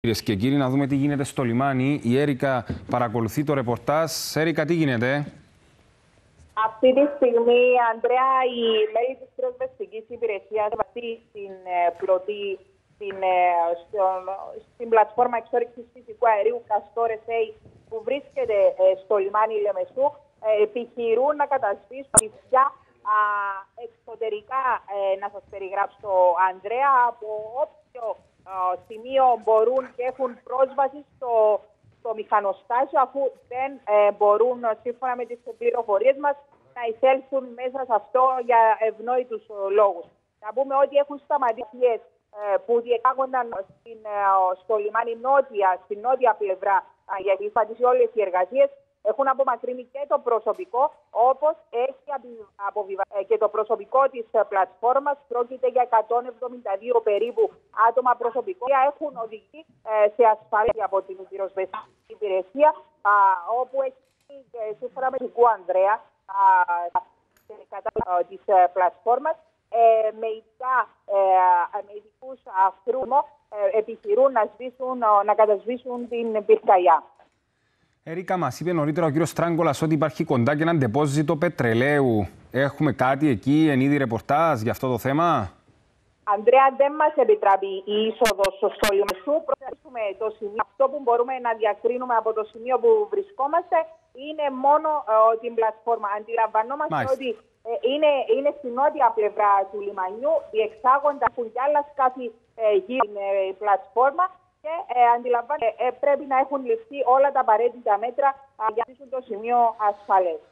Κυρίες και κύριοι, να δούμε τι γίνεται στο λιμάνι. Η Έρικα παρακολουθεί το ρεπορτάζ. Έρικα, τι γίνεται? Αυτή τη στιγμή, Ανδρέα, οι μέλη της πυροσβεστικής υπηρεσίας στην πλατφόρμα εξόρυξης φυσικού αερίου Καστόρ SA που βρίσκεται στο λιμάνι Λεμεσού επιχειρούν να κατασβήσουν πια εξωτερικά, να σας περιγράψω, Ανδρέα, από όποιο σημείο μπορούν και έχουν πρόσβαση στο μηχανοστάσιο, αφού δεν μπορούν, σύμφωνα με τις πληροφορίες μας, να εισέλθουν μέσα σε αυτό για ευνόητους λόγους. Να πούμε ότι έχουν σταματήσει που διεξάγονταν στο λιμάνι στην νότια πλευρά, γιατί σταματήσει όλες οι εργασίες. Έχουν απομακρύνει και το προσωπικό, όπως έχει αποβιβαστεί και το προσωπικό της πλατφόρμας. Πρόκειται για 172 περίπου άτομα προσωπικό, που έχουν οδηγεί σε ασφάλεια από την πυροσβεστική υπηρεσία, όπου έχει, σύμφωνα με τον Ανδρέα, της πλατφόρμας, με ειδικούς αυτρούμο επιχειρούν να κατασβήσουν την πυρκαγιά. Έρικα, μας είπε νωρίτερα ο κύριος Στράγκολας ότι υπάρχει κοντά και ένα ντεπόζιτο πετρελαίου. Έχουμε κάτι εκεί, εν είδη ρεπορτάζ για αυτό το θέμα? Ανδρέα, δεν μας επιτρέπει η είσοδος στο λιμάνι. Προσθέσουμε το σημείο. Αυτό που μπορούμε να διακρίνουμε από το σημείο που βρισκόμαστε είναι μόνο την πλατφόρμα. Αντιλαμβανόμαστε ότι είναι στην νότια πλευρά του λιμανιού, διεξάγοντα που κι άλλα σκάφη γύρω την πλατφόρμα. Και αντιλαμβάνεται πρέπει να έχουν ληφθεί όλα τα απαραίτητα μέτρα για να το σημείο ασφαλές.